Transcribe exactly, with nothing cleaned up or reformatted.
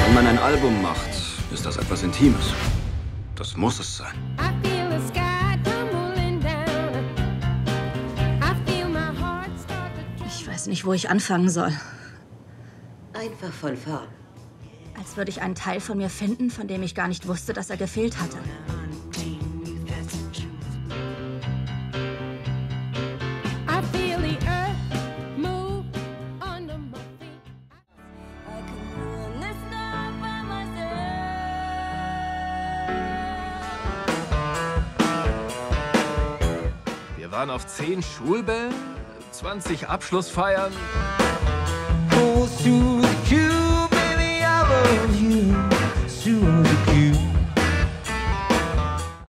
Wenn man ein Album macht, ist das etwas Intimes. Das muss es sein. Ich weiß nicht, wo ich anfangen soll. Einfach von vorn. Als würde ich einen Teil von mir finden, von dem ich gar nicht wusste, dass er gefehlt hatte. Wir waren auf zehn Schulbällen, zwanzig Abschlussfeiern.